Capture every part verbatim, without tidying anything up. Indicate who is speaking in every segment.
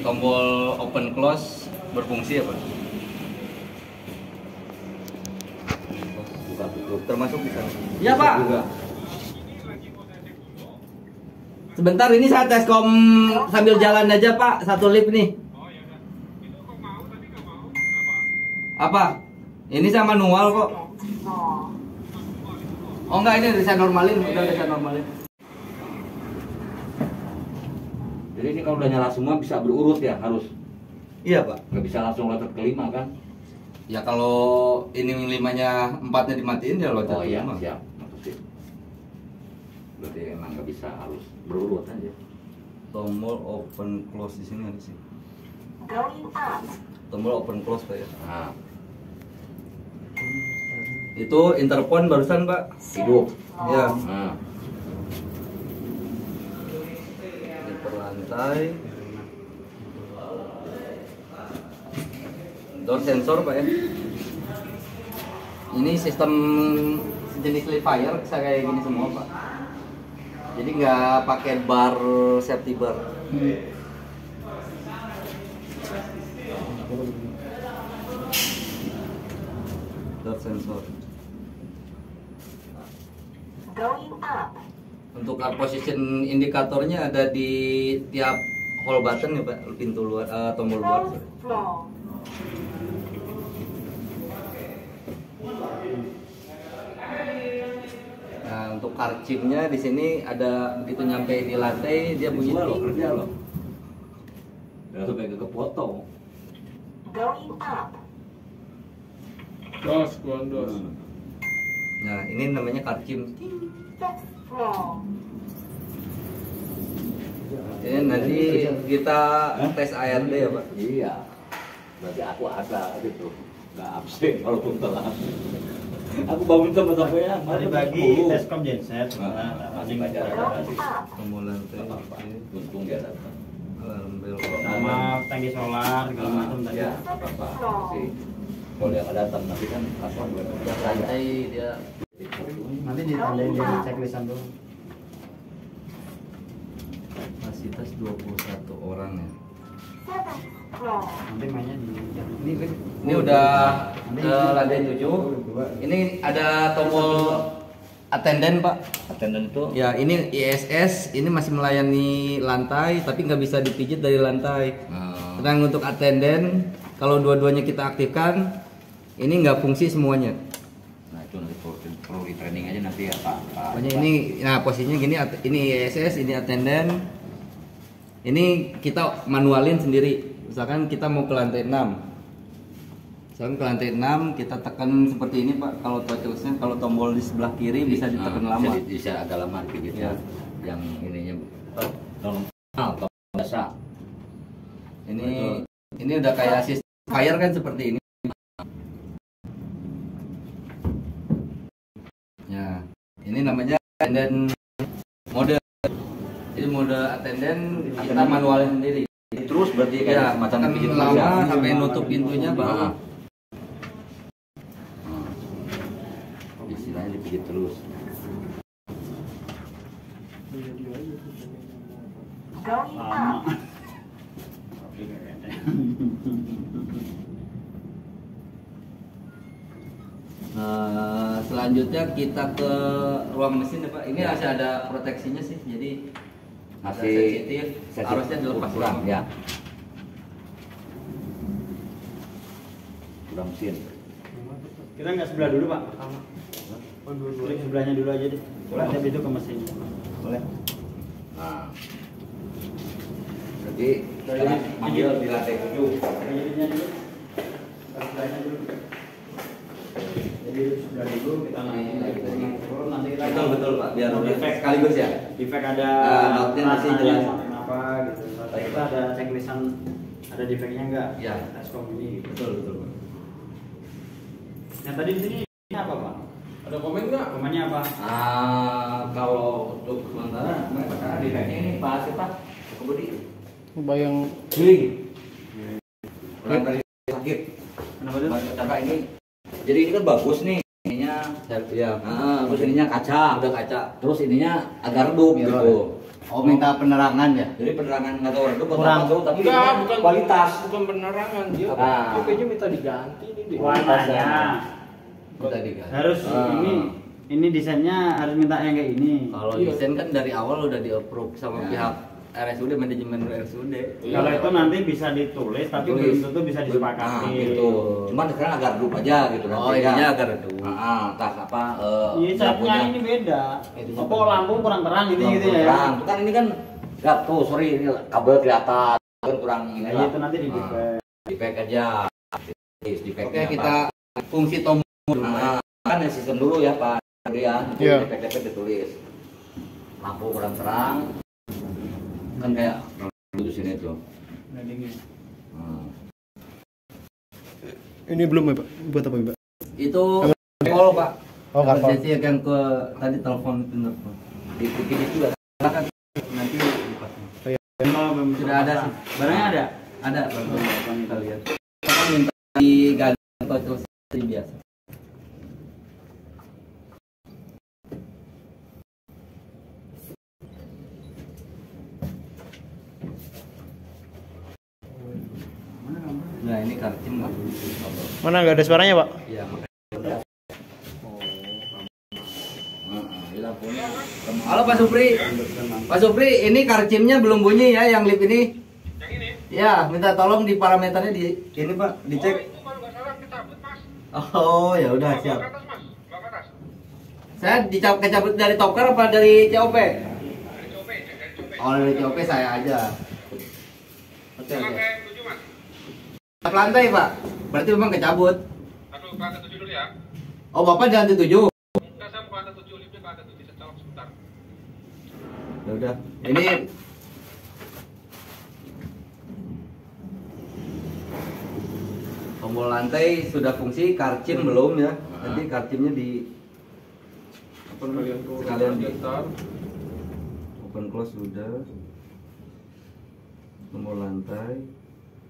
Speaker 1: tombol open close berfungsi ya Pak?
Speaker 2: Buka tutup.
Speaker 1: Termasuk di sana.
Speaker 3: Iya Pak.
Speaker 2: Juga.
Speaker 3: Sebentar ini saya tes kom sambil jalan aja Pak, satu lift nih. Apa? Ini saya manual kok. Oh enggak, ini saya normalin, udah saya normalin.
Speaker 2: Jadi ini kalau udah nyala semua bisa berurut ya, harus.
Speaker 3: Iya Pak.
Speaker 2: Nggak bisa langsung loncat ke lima kan?
Speaker 3: Ya kalau ini limanya empatnya dimatiin ya loncat
Speaker 2: Oh iya,
Speaker 3: lima.
Speaker 2: siap. Maksudnya. Berarti emang nggak bisa, harus berurut aja.
Speaker 1: Tombol open close di sini ada sih.
Speaker 4: Going up.
Speaker 1: Tombol open close Pak ya.
Speaker 2: Nah,
Speaker 3: Itu interpon barusan Pak.
Speaker 2: hidup.
Speaker 3: Ya.
Speaker 2: Nah,
Speaker 1: Ini per lantai.
Speaker 3: Door sensor Pak ya. Ini sistem jenis lift fire saya kayak gini semua Pak. Jadi nggak pakai bar safety bar.
Speaker 1: Door sensor.
Speaker 4: Going up.
Speaker 3: Untuk car position indikatornya ada di tiap hall button ya Pak, pintu luar, eh, tombol luar.
Speaker 4: Fourth floor.
Speaker 3: Nah, untuk car chipnya di sini ada begitu nyampe di lantai dia bunyi
Speaker 2: gua loh,
Speaker 3: ting.
Speaker 2: kerja loh. Udah sampai ke kepotong.
Speaker 4: Going up.
Speaker 5: Dos, dos.
Speaker 2: Hmm.
Speaker 3: Nah, ini namanya car chip.
Speaker 4: Fifth floor.
Speaker 3: Ini nanti kita tes A R D ya Pak.
Speaker 2: Iya. Berarti aku ada gitu. Nggak absen walaupun telat. Aku bangun sama sampai ya.
Speaker 6: Mari bagi Teskom genset.
Speaker 2: Masih belajar ada sih.
Speaker 1: Tombol lantai.
Speaker 2: Nggak apa-apa. Untung dia datang.
Speaker 1: Alarm bel.
Speaker 6: Sama tangki solar segala macam tadi.
Speaker 2: Ya, nggak apa-apa. Sih. Kalau dia nggak datang nanti kan kasuan gue.
Speaker 3: Lantai dia
Speaker 6: Nanti ditandain di checklistan dulu.
Speaker 1: Kapasitas dua puluh satu orang ya.
Speaker 4: Seventh floor.
Speaker 6: Nanti mainnya di ini kan.
Speaker 3: ini udah ke lantai tujuh. Ini ada tombol attendant Pak.
Speaker 2: Attendant itu
Speaker 3: Ya, ini I S S, ini masih melayani lantai tapi nggak bisa dipijit dari lantai.
Speaker 2: nah,
Speaker 3: Sedang untuk attendant, kalau dua-duanya kita aktifkan, ini nggak fungsi semuanya.
Speaker 2: nah itu nanti perlu, perlu di training aja nanti ya Pak. Pak
Speaker 3: Pokoknya ini, nah posisinya gini, at- ini I S S, ini attendant. Ini kita manualin sendiri. Misalkan kita mau ke lantai enam. Misalkan ke lantai enam, kita tekan seperti ini Pak. Kalau touchless-nya, kalau tombol di sebelah kiri bisa ditekan
Speaker 2: Nah,
Speaker 3: lama.
Speaker 2: Bisa, bisa agak lama gitu
Speaker 3: Ya.
Speaker 2: Yang ininya normal atau biasa.
Speaker 3: Ini ini udah kayak sistem fire kan seperti ini. Ya, ini namanya attendant mode. Jadi mode attendant kita manualin sendiri.
Speaker 2: Terus berarti kayak
Speaker 3: Ya,
Speaker 2: semacam
Speaker 3: tekan
Speaker 2: pijit
Speaker 3: lama
Speaker 2: manusia.
Speaker 3: sampai nutup pintunya baru.
Speaker 2: Nah. Nah. Istilahnya dipijit terus.
Speaker 4: Going up.
Speaker 3: Nah, selanjutnya kita ke ruang mesin ya Pak. Ini masih ada proteksinya sih, jadi
Speaker 2: Masih
Speaker 3: masih sensitif,
Speaker 2: sensitif.
Speaker 3: harusnya dilepas
Speaker 2: kurang
Speaker 3: ulang.
Speaker 2: ya. Kurang mesin.
Speaker 6: Kita nggak sebelah dulu Pak. Pertama. Klik sebelahnya dulu aja deh. Habis itu ke mesin.
Speaker 2: Boleh. Nah. Berarti sekarang manggil di lantai tujuh.
Speaker 6: Jadinya dulu. Sebelahnya dulu. Jadi sebelah dulu kita naikin lagi turun nanti kita
Speaker 3: Betul betul Pak, biar
Speaker 6: mau defect
Speaker 3: sekaligus ya.
Speaker 6: defect ada
Speaker 3: Nah, note-nya masih
Speaker 6: rasanya
Speaker 3: jelas.
Speaker 6: kenapa gitu. Terus kita ada checklistan ada defectnya enggak?
Speaker 3: Ya.
Speaker 6: Teskom ini.
Speaker 3: Betul betul Pak.
Speaker 6: Yang tadi di sini ini apa Pak?
Speaker 5: Ada komen nggak?
Speaker 6: Komennya apa?
Speaker 3: Ah, kalau untuk sementara mereka defeknya ini Pak siapa? Kebudi.
Speaker 5: Bayang
Speaker 3: Giling. Orang tadi sakit.
Speaker 6: Kenapa tuh?
Speaker 3: Kakak ini
Speaker 2: Jadi ini kan bagus nih. Ininya
Speaker 3: ya.
Speaker 2: ah, terus ininya kaca.
Speaker 3: Udah kaca.
Speaker 2: Terus ininya agak redup
Speaker 3: Mirror.
Speaker 2: gitu.
Speaker 3: Oh, minta penerangan ya?
Speaker 2: Jadi penerangan nggak tahu redup atau
Speaker 6: Kurang.
Speaker 2: apa tuh, tapi
Speaker 5: Enggak,
Speaker 2: ini
Speaker 5: bukan
Speaker 2: kualitas.
Speaker 5: bukan penerangan dia.
Speaker 2: Ah.
Speaker 5: O P-nya minta diganti nih deh.
Speaker 6: Warnanya
Speaker 3: Minta diganti.
Speaker 6: harus
Speaker 2: Ah.
Speaker 6: ini ini desainnya harus minta yang kayak ini.
Speaker 3: Kalau
Speaker 5: Iya.
Speaker 3: desain kan dari awal udah di-approve sama
Speaker 2: Ya.
Speaker 3: pihak R S U D, manajemen R S U D.
Speaker 6: Kalau itu nanti bisa ditulis tapi
Speaker 3: Tulis.
Speaker 6: belum tentu bisa disepakati.
Speaker 2: Nah, gitu. Cuman sekarang agak redup aja gitu
Speaker 3: Oh,
Speaker 2: nanti
Speaker 3: ininya
Speaker 2: ya.
Speaker 3: agak redup.
Speaker 2: Ah, ah, tas apa? eh,
Speaker 6: Iya, catnya
Speaker 2: lampunya.
Speaker 6: ini beda.
Speaker 3: Itunya
Speaker 6: Apa
Speaker 3: beda.
Speaker 6: lampu kurang terang gitu
Speaker 2: Kurang
Speaker 6: gitu ya.
Speaker 2: terang. Itu kan ini kan nggak tuh, sorry ini kabel kelihatan kan kurang ini
Speaker 6: Nah,
Speaker 2: lah.
Speaker 6: itu nanti di
Speaker 2: Ah.
Speaker 6: defect.
Speaker 2: Di pack aja. Di pack.
Speaker 3: Oke, kita fungsi tombol dulu.
Speaker 2: Nah, kan yang sistem dulu ya Pak Adrian. Itu
Speaker 5: Iya.
Speaker 2: di pack ditulis. Lampu kurang terang. Kan kayak itu sini tuh.
Speaker 6: Nah, dingin.
Speaker 2: Hmm.
Speaker 5: Ini belum ya, Pak? Buat apa, Pak?
Speaker 3: Itu call, Pak.
Speaker 5: Oh, karpol.
Speaker 3: Emergency yang ke tadi telepon telepon. Dibikin itu ya. Silakan nanti dipasang.
Speaker 6: Oh, belum
Speaker 3: Sudah ada sih.
Speaker 6: Barangnya ada.
Speaker 3: Ada, Bang. Kita lihat. Kita minta diganti atau seperti biasa. Nah, ini karcim nggak dulu.
Speaker 5: Mana nggak ada suaranya, Pak?
Speaker 3: Iya, makanya.
Speaker 2: Heeh, lampunya.
Speaker 3: Halo Pak Supri. Pak Supri, ini karcimnya belum bunyi ya yang lip ini? Yang ini? Ya, minta tolong di parameternya di ini Pak, dicek. Oh, ya udah siap. Saya dicabut kecabut dari toker apa dari C O P? Oh, dari C O P saya aja. Oke, oke. Empat lantai Pak, berarti memang kecabut.
Speaker 7: Aduh, ke lantai tujuh dulu ya.
Speaker 3: Oh, Bapak di lantai tujuh.
Speaker 7: Enggak, saya mau ke lantai tujuh, liftnya ke lantai tujuh, saya colok sebentar.
Speaker 3: Ya udah. Ini tombol lantai sudah fungsi, karcim belum ya. Nanti karcimnya di apa namanya? Sekalian di open close sudah. Tombol lantai.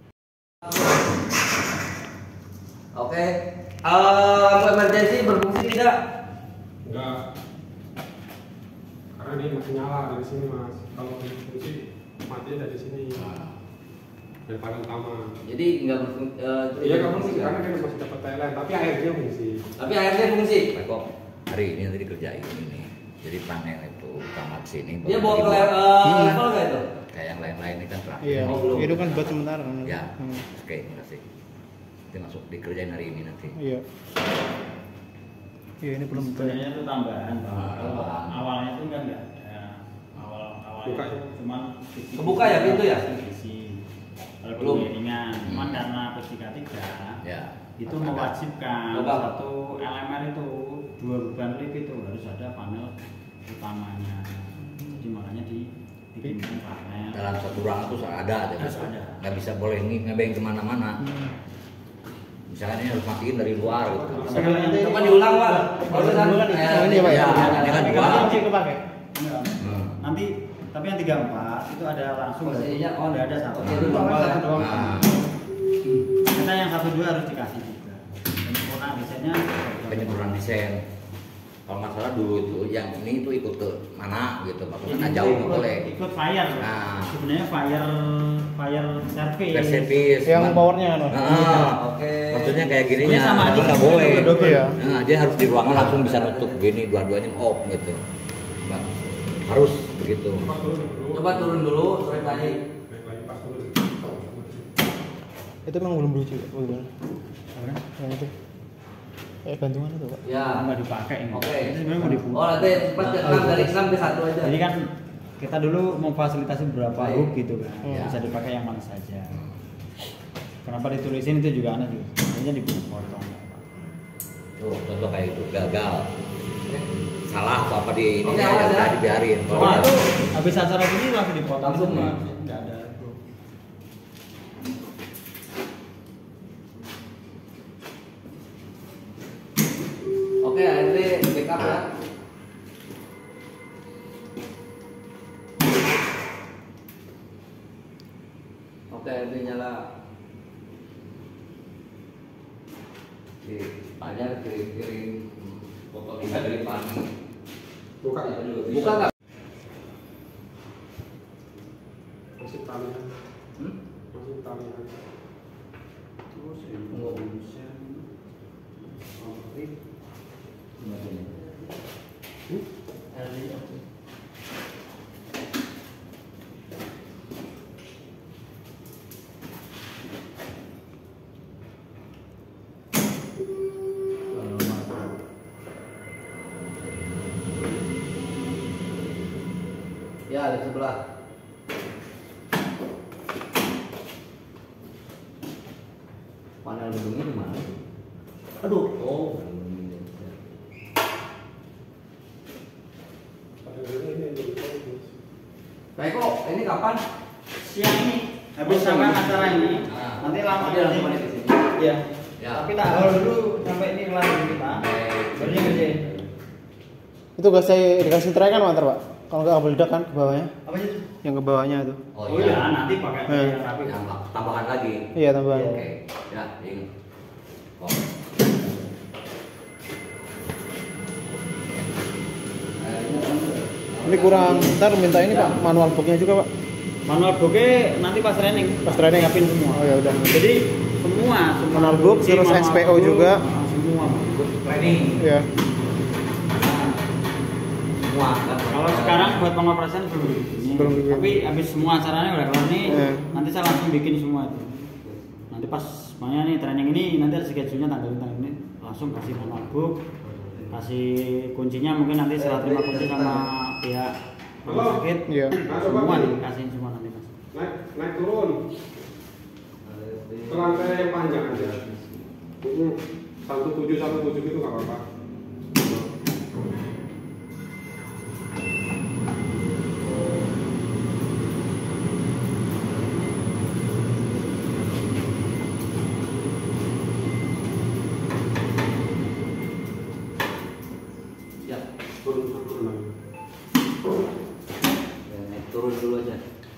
Speaker 3: Oke. Uh, emergency berfungsi tidak?
Speaker 7: Enggak. Karena ini masih nyala dari sini, Mas. Kalau fungsi matinya dari sini. Dari paling utama.
Speaker 3: Jadi nggak berfungsi. Uh,
Speaker 7: Iya, nggak fungsi karena kan masih dapat T L N, tapi akhirnya fungsi.
Speaker 3: Tapi akhirnya fungsi.
Speaker 2: Kok hari ini nanti dikerjain ini. Jadi panel itu tamat sini.
Speaker 3: Dia
Speaker 2: baru
Speaker 3: bawa ke
Speaker 2: dibuat.
Speaker 3: le- uh, level nggak itu?
Speaker 2: Kayak yang lain-lain ini kan terakhir.
Speaker 5: Iya.
Speaker 3: Oh, belum.
Speaker 5: Itu kan buat sementara kan.
Speaker 2: Ya,
Speaker 5: Hmm.
Speaker 2: oke ini kasih. Nanti masuk dikerjain hari ini nanti.
Speaker 5: Iya. Iya, ini belum
Speaker 6: Sebenarnya itu tambahan, Pak.
Speaker 2: Ah,
Speaker 6: Kalau
Speaker 2: tambahan.
Speaker 6: awalnya itu kan enggak ada. Awal awalnya
Speaker 7: Buka.
Speaker 6: itu cuman
Speaker 3: Kebuka ya pintu ya?
Speaker 6: Isi. Kalau
Speaker 3: Belum.
Speaker 6: belum ringan, cuman
Speaker 2: Hmm.
Speaker 6: karena P S tiga tiga
Speaker 2: Ya.
Speaker 6: itu
Speaker 2: harus ada.
Speaker 6: mewajibkan
Speaker 3: Apa?
Speaker 6: satu L M R itu dua beban lift itu harus ada panel utamanya. Jadi makanya di dibikinkan panel.
Speaker 2: Dalam satu ruangan tuh ada,
Speaker 6: Harus ada.
Speaker 2: nggak bisa boleh ng- ngebeng kemana-mana. Misalkan ini harus matiin dari luar gitu.
Speaker 3: Coba diulang Pak. Barusan. Eh,
Speaker 5: Ini Pak ya?
Speaker 2: Ya, ini kan dua.
Speaker 6: Kunci kepake.
Speaker 2: Hmm.
Speaker 6: Nanti tapi yang tiga puluh empat itu ada langsung
Speaker 3: Posisinya on.
Speaker 6: udah ada satu.
Speaker 3: Oke, itu normal ya.
Speaker 6: Satu doang.
Speaker 2: Nah,
Speaker 6: Kita yang satu dua harus dikasih juga. Penyempurnaan desainnya
Speaker 2: penyempurnaan desain. Kalau nggak salah dulu itu yang ini itu ikut ke mana gitu, maksudnya nggak jauh nggak boleh.
Speaker 6: ikut fire.
Speaker 2: Nah.
Speaker 6: Sebenarnya fire fire service.
Speaker 2: Per service.
Speaker 5: Yang
Speaker 2: cuman-
Speaker 5: powernya kan. Pak?
Speaker 2: Nah,
Speaker 3: Oke.
Speaker 2: maksudnya kayak gininya,
Speaker 6: Ini sama aja.
Speaker 2: nggak boleh.
Speaker 5: Iya.
Speaker 2: Nah, dia harus di ruangan langsung bisa nutup gini, dua-duanya off gitu. Nah, harus begitu.
Speaker 7: Pas turun dulu.
Speaker 3: Coba turun dulu, sore lagi.
Speaker 7: Baik lagi pas turun.
Speaker 5: Itu memang belum lucu, Pak. Bagaimana? Yang itu. Kayak gantungan itu, Pak.
Speaker 3: Ya.
Speaker 6: Nggak dipakai ini.
Speaker 3: Oke.
Speaker 6: Itu sebenarnya mau dibuka.
Speaker 3: Oh, nanti pas ke enam dari enam ke satu aja.
Speaker 6: Jadi kan kita dulu memfasilitasi beberapa
Speaker 3: Baik.
Speaker 6: hook gitu kan.
Speaker 3: Ya.
Speaker 6: Bisa dipakai yang mana saja. Kenapa ditulisin itu juga aneh juga. Akhirnya dipotong.
Speaker 2: Tuh, contoh kayak itu gagal. Salah atau apa di ini
Speaker 3: Oke,
Speaker 2: ya
Speaker 3: ada.
Speaker 2: udah dibiarin. Kalau
Speaker 6: Wah,
Speaker 2: udah-
Speaker 6: itu habis acara gini langsung dipotong
Speaker 3: Langsung,
Speaker 6: semua.
Speaker 3: ya?
Speaker 6: Nggak ada hook.
Speaker 3: Oke, nanti backup ya. Oke, nanti nyala. Oke, banyak kirim-kirim foto kita dari pagi.
Speaker 7: Buka.
Speaker 3: Buka nggak?
Speaker 7: Masih talian.
Speaker 3: Hmm?
Speaker 7: Masih talian.
Speaker 6: Terus ini urusan
Speaker 7: Hmm?
Speaker 3: Ya, di sebelah. Panel gedungnya di mana? Aduh, oh. Baik kok, ini kapan?
Speaker 6: siang ini habis sama acara ini
Speaker 3: Nah,
Speaker 6: nanti lama
Speaker 3: dia langsung balik ke sini.
Speaker 6: ya
Speaker 3: Ya.
Speaker 6: tapi tak hal dulu sampai ini kelar kita baru kerja.
Speaker 5: Itu gas saya dikasih tray kan mantar pak? Kalau nggak meledak kan ke bawahnya?
Speaker 6: Apa sih itu?
Speaker 5: Yang ke bawahnya itu.
Speaker 3: Oh,
Speaker 6: Oh
Speaker 3: iya.
Speaker 6: ya nanti pakai
Speaker 5: Eh.
Speaker 6: yang rapi.
Speaker 3: Yang tambahan lagi.
Speaker 5: Iya tambahan.
Speaker 3: Oke. Ya, ingat. Oh.
Speaker 5: Ini kurang, ntar minta ini pak, manual booknya juga pak.
Speaker 6: Manual booknya nanti pas training.
Speaker 5: Pas training.
Speaker 6: siapin semua.
Speaker 5: Oh ya udah.
Speaker 6: Jadi semua, semua
Speaker 5: Manual book,
Speaker 6: kunci,
Speaker 5: terus
Speaker 6: manual
Speaker 5: S P O
Speaker 6: book,
Speaker 5: juga.
Speaker 6: ah, semua.
Speaker 3: Training.
Speaker 5: Iya.
Speaker 3: Semua. kan?
Speaker 6: Kalau sekarang buat pengoperasian belum. Ini.
Speaker 5: Belum bikin.
Speaker 6: Tapi habis semua acaranya udah kelar nih,
Speaker 5: Iya.
Speaker 6: nanti saya langsung bikin semua itu. Nanti pas semuanya nih training ini nanti ada schedule-nya tanggal tanggal ini langsung kasih manual book, kasih kuncinya mungkin nanti setelah terima kunci sama pihak rumah sakit.
Speaker 5: Iya.
Speaker 6: Semua dikasihin semua nanti mas.
Speaker 7: Naik, naik turun. Ke lantai yang panjang aja. Hmm. Satu tujuh satu tujuh itu nggak apa-apa.
Speaker 3: Ya.
Speaker 7: Turun turun lagi.
Speaker 3: Ya, naik turun dulu aja.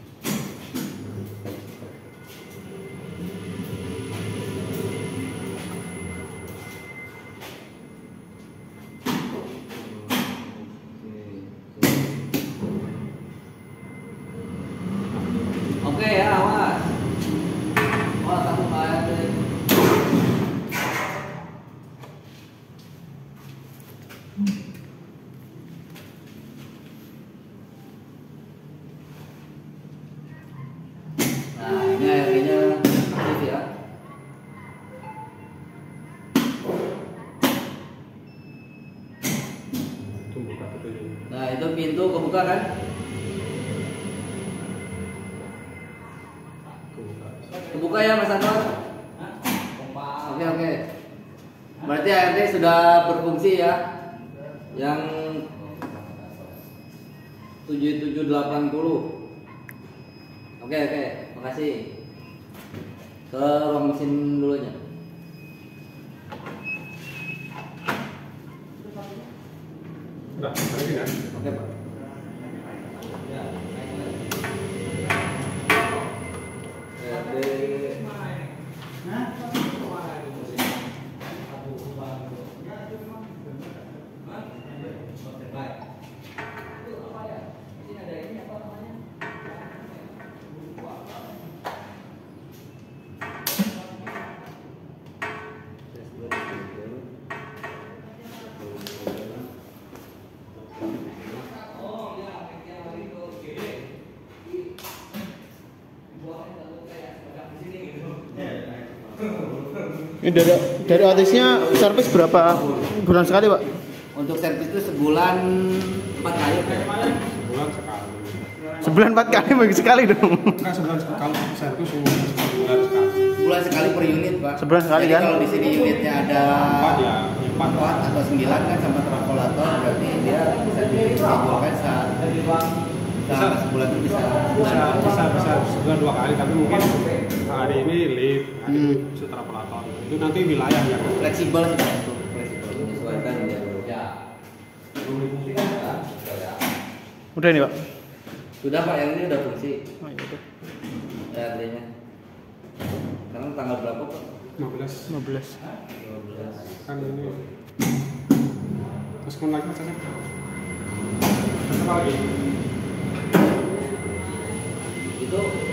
Speaker 3: Oke ya, awas. Awas kamu kayak Nah, ini airnya aktif ya.
Speaker 7: Itu buka itu.
Speaker 3: Nah, itu pintu kebuka kan? Kebuka ya Mas Anwar? Oke, oke. Berarti A R D sudah berfungsi ya. Yang tujuh tujuh delapan nol. Oke, oke. Makasih. Ke ruang mesin dulu aja.
Speaker 7: Udah, lagi kan?
Speaker 3: Oke, Pak. Ya, A R D
Speaker 5: Ini dari dari artisnya servis berapa bulan sekali pak?
Speaker 3: Untuk servis itu sebulan empat kali.
Speaker 7: Bulan sekali.
Speaker 5: Sebulan empat kali bagi sekali dong.
Speaker 7: Enggak sebulan sekali. Kalau servis sebulan sekali.
Speaker 3: Sebulan sekali per unit, Pak.
Speaker 5: Sebulan sekali,
Speaker 3: Jadi
Speaker 5: kan?
Speaker 3: kalau di sini unitnya ada
Speaker 7: Empat ya, empat.
Speaker 3: empat atau sembilan kan sama travelator, berarti dia bisa dijualkan saat selama sebulan itu bisa.
Speaker 7: Bisa, bisa, bisa sebulan dua kali, tapi mungkin hari ini lift, hari ini setelah pelaton. Itu nanti wilayah ya.
Speaker 3: Fleksibel sih Pak, itu fleksibel menyesuaikan dia. Ya.
Speaker 5: Udah nih pak.
Speaker 3: Sudah Pak, yang ini udah fungsi
Speaker 5: Oh, ya udah.
Speaker 3: A R D-nya. Sekarang tanggal berapa Pak?
Speaker 7: lima belas.
Speaker 5: lima belas.
Speaker 3: lima belas.
Speaker 7: Kan ini. Terus kan lagi saja. Apa lagi?
Speaker 2: itu